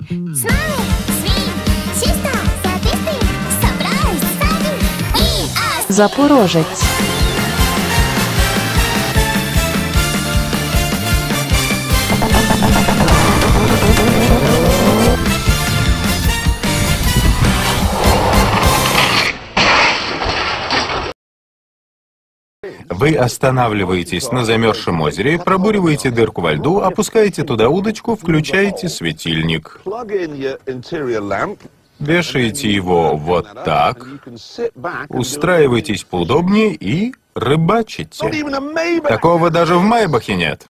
Запорожець. Вы останавливаетесь на замерзшем озере, пробуриваете дырку во льду, опускаете туда удочку, включаете светильник. Вешаете его вот так, устраиваетесь поудобнее и рыбачите. Такого даже в Майбахе нет.